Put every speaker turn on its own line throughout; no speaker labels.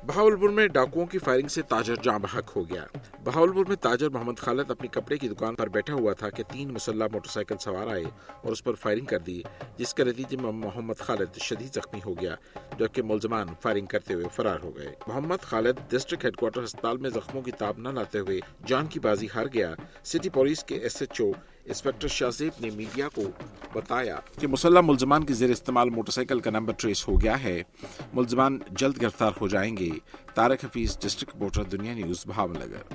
बहावलपुर में डाकुओं की फायरिंग से ताजर जाँ बहक हो गया। बहावलपुर में ताजर मोहम्मद खालिद अपनी कपड़े की दुकान पर बैठा हुआ था कि 3 मुसल्लह मोटरसाइकिल सवार आए और उस पर फायरिंग कर दी, जिसके नतीजे में मोहम्मद खालिद शदीद जख्मी हो गया, जबकि मुलजमान फायरिंग करते हुए फरार हो गए। मोहम्मद खालिद डिस्ट्रिक्ट हेडक्वार्टर अस्पताल में जख्मों की ताब न लाते हुए जान की बाजी हार गया। सिटी पुलिस के SHO इंस्पेक्टर शाहजेब ने मीडिया को बताया कि मुसल्लह मुलजमान के ज़ेर इस्तेमाल मोटरसाइकिल का नंबर ट्रेस हो गया है। मुलजमान जल्द गिरफ्तार हो जाएंगे। Tariq Hafeez, district reporter, Dunya news, Bhavnagar.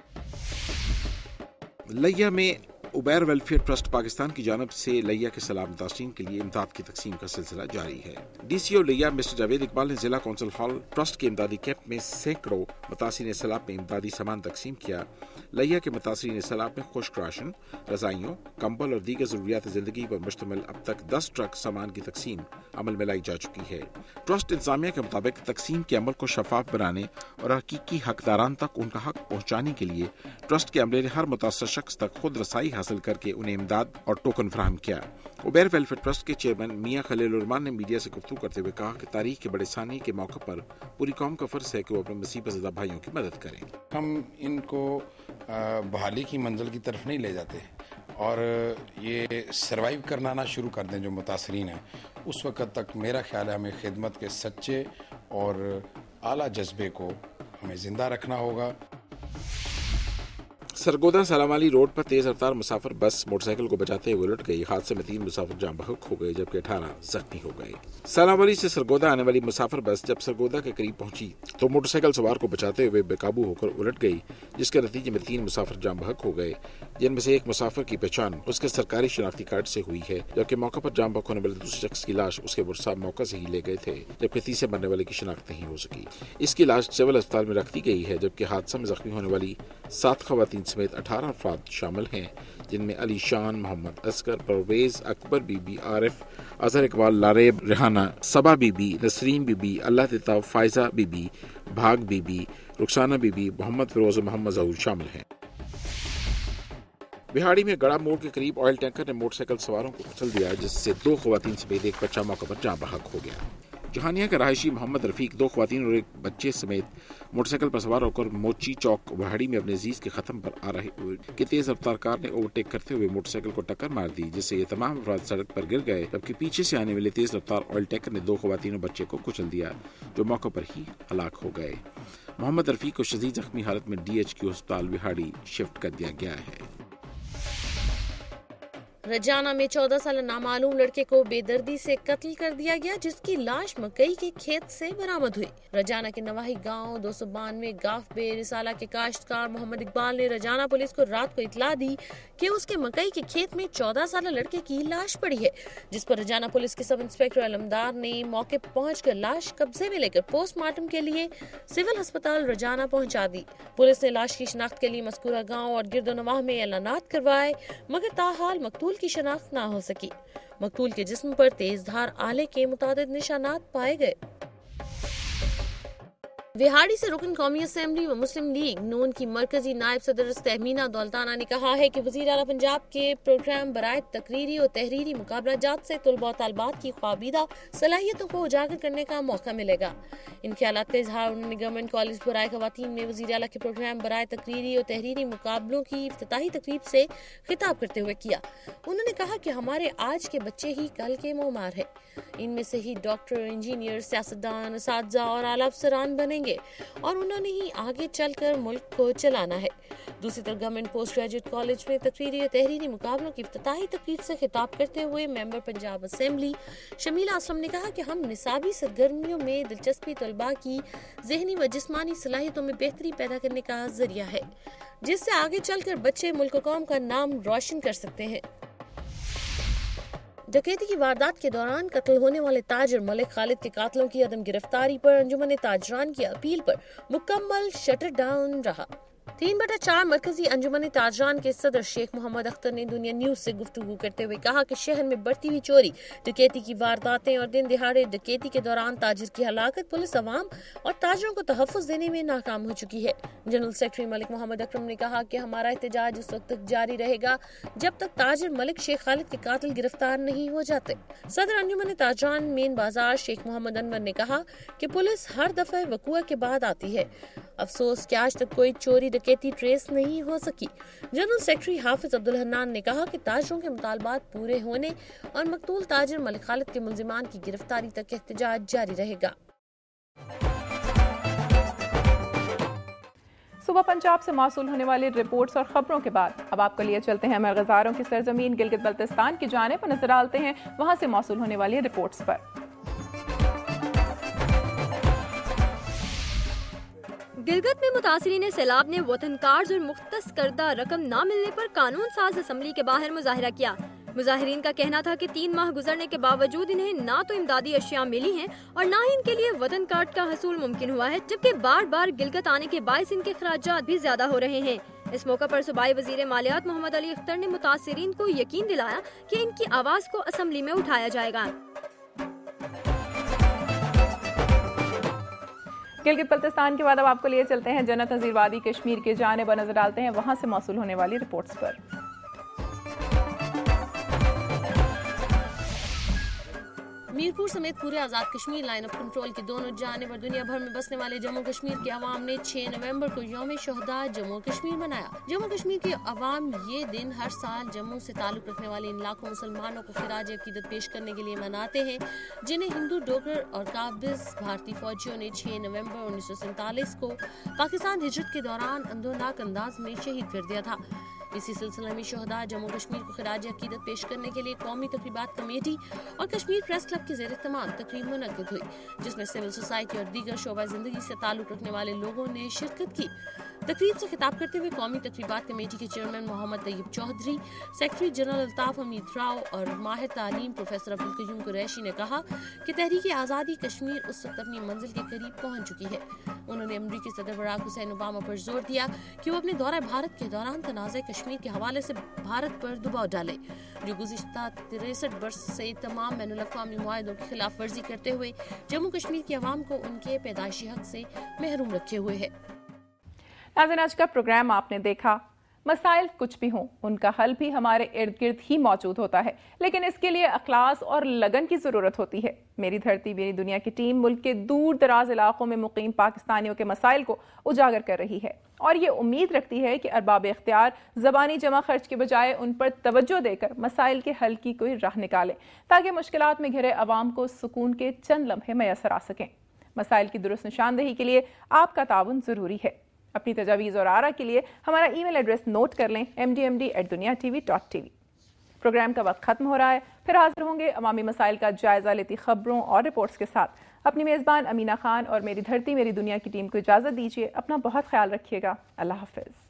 लिया में उबैर वेलफेयर ट्रस्ट पाकिस्तान की जानब से लिया के सैलाब मुतासरीन के लिए इमदाद की तकसीम का सिलसिला जारी है। DCO लिया मिस्टर जावेद इकबाल ने जिला कौंसिल हॉल ट्रस्ट के इमदादी कैंप में सैकड़ों मुतासरीन सैलाब में इमदादी सामान तकसीम किया। लिया के मुतासरीन सैलाब में खुश्क राशन, रजाइयों, कंबल और दीगर ज़रूरियात ज़िंदगी पर मुश्तमिल अब तक 10 ट्रक सामान की तकसीम अमल में लाई जा चुकी है। ट्रस्ट इंतजामिया के मुताबिक तकसीम के अमल को शफाफ बनाने और हकीकी हकदारान तक उनका हक पहुँचाने के लिए ट्रस्ट के अमले ने हर मुतासर शख्स तक खुद रसाई हासिल करके उन्हें इमदाद और टोकन फराहम किया। उबैर वेलफेयर ट्रस्ट के चेयरमैन मियां खलील रहमान ने मीडिया से गुफ्तगू करते हुए कहा कि तारीख के बड़े सानी के मौके पर पूरी कौम का फर्ज है कि वो अपने मुसीबत ज़दा भाइयों की मदद करें।
हम इनको बहाली की मंजिल की तरफ नहीं ले जाते और ये सरवाइव करना ना शुरू कर दें जो मुतासरीन हैं, उस वक़्त तक मेरा ख्याल है हमें खिदमत के सच्चे और आला जज्बे को हमें ज़िंदा रखना होगा।
सरगोदा सलामाली रोड पर तेज रफ्तार मुसाफिर बस मोटरसाइकिल को बचाते हुए उलट गई। हादसे में 3 मुसाफिर जाँ बहक हो गए, जबकि 18 जख्मी हो गए। सलामाली से सरगोदा आने वाली मुसाफिर बस जब सरगोदा के करीब पहुंची तो मोटरसाइकिल सवार को बचाते हुए बेकाबू होकर उलट गई, जिसके नतीजे में 3 मुसाफिर जाँ बहक हो गए, जिनमें से एक मुसाफिर की पहचान उसके सरकारी शनाख्ती कार्ड से हुई है, जबकि मौके पर जाँ बहक होने वाले दूसरे शख्स की लाश उसके बुरसा मौके से ही ले गए थे, जबकि तीसरे मरने वाले की शनाख्त नहीं हो सकी। इसकी लाश सिविल अस्पताल में रख दी गई है, जबकि हादसा में जख्मी होने वाली 7 खवातीन समेत 18 अफराद शामिल हैं, जिनमें अली शान, मोहम्मद असगर, परवेज, अकबर बीबी, आरिफ, अजहर इकबाल, लारेब, रेहाना, सबा बीबी, नसरीन बीबी, अल्लाह तिता, फायजा बीबी, भाग बीबी, रुखसाना बीबी, मोहम्मद फिरोज और मोहम्मद जहूर शामिल हैं। बिहाड़ी में गड़ा मोड़ के करीब ऑयल टैंकर ने मोटरसाइकिल सवारों को कुचल दिया, जिससे 2 खवातीन समेत एक बच्चा मौके पर जाँ बहक हो गया। जहानिया के रहायशी मोहम्मद रफीक 2 खवातीन और एक बच्चे समेत मोटरसाइकिल पर सवार होकर मोची चौक बिहाड़ी में अपने अजीज के खत्म पर आ रहे कि तेज रफ्तार कार ने ओवरटेक करते हुए मोटरसाइकिल को टक्कर मार दी, जिससे ये तमाम अफराद सड़क पर गिर गए, जबकि पीछे से आने वाले तेज रफ्तार ऑयल टैंकर ने 2 खवातीन और बच्चे को कुचल दिया, जो मौके पर ही हलाक हो गए। मोहम्मद रफीक को शदीद जख्मी हालत में DHQ अस्पताल बिहाड़ी शिफ्ट कर दिया गया है।
रजाना में 14 साल नामालूम लड़के को बेदर्दी से कत्ल कर दिया गया, जिसकी लाश मकई के खेत से बरामद हुई। रजाना के नवाही गांव 292 गाफ बे रिसाला के काश्तकार मोहम्मद इकबाल ने रजाना पुलिस को रात को इतला दी कि उसके मकई के खेत में 14 साल लड़के की लाश पड़ी है, जिस पर रजाना पुलिस के सब इंस्पेक्टर अलमदार ने मौके पर पहुंचकर लाश कब्जे में लेकर पोस्टमार्टम के लिए सिविल अस्पताल रजाना पहुंचा दी। पुलिस ने लाश की शिनाख्त के लिए मस्कूरा गाँव और गिरदोनवाह में ऐलानात करवाए, मगर ताहाल मकतूल की शनाख्त ना हो सकी। मकतूल के जिस्म पर तेज धार आले के मुतादिद निशानात पाए गए। बिहाड़ी से रुकन कौमी असेंबली व मुस्लिम लीग नून की मरकजी नायब सदर तहमीना दौलताना ने कहा है कि वज़ीर आला पंजाब के प्रोग्राम बराए तकरीरी और तहरीरी मुकाबला जात से तलबा तालबात की ख्वाबीदा सलाहियतों को उजागर करने का मौका मिलेगा। इन ख्यालात का इजहार उन्होंने गवर्नमेंट कॉलेज बराए खवातीन में वज़ीर आला के प्रोग्राम बराए तकरीरी और तहरीरी मुकाबलों की इफ्तिताही तकरीब से खिताब करते हुए किया। उन्होंने कहा कि हमारे आज के बच्चे ही कल के मोमार है, इनमें से ही डॉक्टर, इंजीनियर, सियासतदान, असातिज़ा और आला अफसरान बनेंगे और उन्होंने ही आगे चलकर मुल्क को चलाना है। दूसरी तरफ गवर्नमेंट पोस्ट ग्रेजुएट कॉलेज में तकरीरी और तहरीरी मुकाबलों की इफ्तिताही तकरीब से खिताब करते हुए मेंबर पंजाब असेंबली शमीला असलम ने कहा कि हम निसाबी सरगर्मियों में दिलचस्पी तलबा की ज़हनी व जिस्मानी सलाहियतों में बेहतरी पैदा करने का जरिया है, जिससे आगे चलकर बच्चे मुल्क कौम का नाम रोशन कर सकते हैं। डकैती की वारदात के दौरान कत्ल होने वाले ताजर मलिक खालिद के कातलों की अदम गिरफ्तारी पर अंजुमन ताजरान की अपील पर मुकम्मल शटर डाउन रहा। 3/4 मरकजी अंजुमन ताजरान के सदर शेख मोहम्मद अख्तर ने दुनिया न्यूज से गुफ्तगू करते हुए कहा कि शहर में बढ़ती हुई चोरी, डकैती की वारदातें और दिन दिहाड़े डकैती के दौरान ताजिर की हलाकत पुलिस अवाम और ताजरों को तहफ़्फ़ुज़ देने में नाकाम हो चुकी है। जनरल सेक्रेटरी मलिक मोहम्मद अकरम ने कहा कि हमारा एहतजाज उस वक्त तक जारी रहेगा जब तक ताजिर मलिक शेख खालिद के कातिल गिरफ्तार नहीं हो जाते। सदर अंजुमन ताजरान मेन बाजार शेख मोहम्मद अनवर ने कहा कि पुलिस हर दफा वक़ूआ के बाद आती है, अफसोस कि आज तक कोई चोरी डकैती ट्रेस नहीं हो सकी। जनरल सेक्रेटरी हाफिज अब्दुल हन्नान ने कहा कि ताजरों के मुतालबात पूरे होने और मकतूल ताजिर मलिक खालिद के मुल्जिमान की गिरफ्तारी तक एहतजाज जारी रहेगा।
सुबह पंजाब से मौसूल होने वाली रिपोर्ट्स और खबरों के बाद अब आपको लिए चलते हैं मरग़ज़ारों की सरजमीन गिलगित बल्तिस्तान की जानिब पर नजर डालते हैं वहां से मौसूल होने वाली रिपोर्ट्स पर।
गिलगित में मुतासिरीन सैलाब ने वतन कार्ड और मुख्तस करदा रकम न मिलने पर कानून साज असम्बली के बाहर मुजाहिरा किया। मुजाहिरीन का कहना था कि 3 माह गुजरने के बावजूद इन्हें ना तो इमदादी अशिया मिली हैं और ना ही इनके लिए वतन कार्ड का हसूल मुमकिन हुआ है, जबकि बार बार गिलगित आने के बायस इनके खर्चात भी ज्यादा हो रहे हैं। इस मौका पर सूबाई वजीर मालियात मोहम्मद अली अख्तर ने मुतासिरीन को यकीन दिलाया कि इनकी आवाज को असम्बली में उठाया जाएगा।
गिलगित बल्तिस्तान के बाद अब आपको लिए चलते हैं जन्नत नज़ीर वादी कश्मीर की जानिब नजर डालते हैं वहां से मौसूल होने वाली रिपोर्ट्स पर।
मीरपुर समेत पूरे Azad Kashmir line of control की दोनों जानिब और दुनिया भर में बसने वाले जम्मू कश्मीर के अवाम ने 6 नवंबर को यौम शोहदा जम्मू कश्मीर मनाया। जम्मू कश्मीर के अवाम ये दिन हर साल जम्मू से ताल्लुक रखने वाले इन लाखों मुसलमानों को खिराज अकीदत पेश करने के लिए मनाते हैं, जिन्हें हिंदू डोगर और काबिज भारतीय फौजियों ने 6 नवंबर 1947 को पाकिस्तान हिजरत के दौरान अंधोनाक अंदाज में शहीद कर दिया था। इसी सिलसिले में शोहदा जम्मू कश्मीर को खिराज अकीदत पेश करने के लिए कौमी तकरीबात कमेटी और कश्मीर प्रेस क्लब के ज़ेर इत्तेमाम तकरीब मुनक्किद हुई, जिसमें सिविल सोसाइटी और दीगर शोबा जिंदगी से ताल्लुक रखने वाले लोगों ने शिरकत की। तकरीब से खिताब करते हुए कौमी तकरीबात कमेटी के chairman Mohammad Tayyab Chaudhry, secretary general Altaf Hameed Rao और माहिर तालीम प्रोफेसर अब्दुल कयूम कुरैशी ने कहा कि तहरीक आज़ादी कश्मीर उस वक्त अपनी मंजिल के करीब पहुंच चुकी है। उन्होंने अमरीकी सदर बराक हुसैन ओबामा पर जोर दिया कि वो अपने दौरा भारत के दौरान तनाज़े कश्मीर के हवाले से भारत पर दबाव डाले, जो गुज़िश्ता 63 वर्ष से तमाम बैनुल अक़वामी मुआहदों की खिलाफ वर्जी करते हुए जम्मू कश्मीर के अवाम को उनके पैदाइशी हक से महरूम रखे हुए है।
नाज़रीन, आज का प्रोग्राम आपने देखा। मसाइल कुछ भी हों, उनका हल भी हमारे इर्द गिर्द ही मौजूद होता है, लेकिन इसके लिए अखलास और लगन की ज़रूरत होती है। मेरी धरती मेरी दुनिया की टीम मुल्क के दूर दराज इलाकों में मुकीम पाकिस्तानियों के मसाइल को उजागर कर रही है और ये उम्मीद रखती है कि अरबाब इख्तियार ज़बानी जमा खर्च के बजाय उन पर तवज्जो देकर मसाइल के हल की कोई राह निकालें, ताकि मुश्किलात में घिरे अवाम को सुकून के चंद लम्हे मैसर आ सकें। मसाइल की दुरुस्त निशानदेही के लिए आपका ताउन ज़रूरी है। अपनी तजावीज़ और आरा के लिए हमारा ईमेल एड्रेस नोट कर लें, mdmd@duniatv.tv। प्रोग्राम का वक्त खत्म हो रहा है, फिर हाजिर होंगे अवामी मसाइल का जायजा लेती खबरों और रिपोर्ट्स के साथ। अपनी मेज़बान अमीना खान और मेरी धरती मेरी दुनिया की टीम को इजाज़त दीजिए। अपना बहुत ख्याल रखिएगा। अल्लाह हाफ़िज़।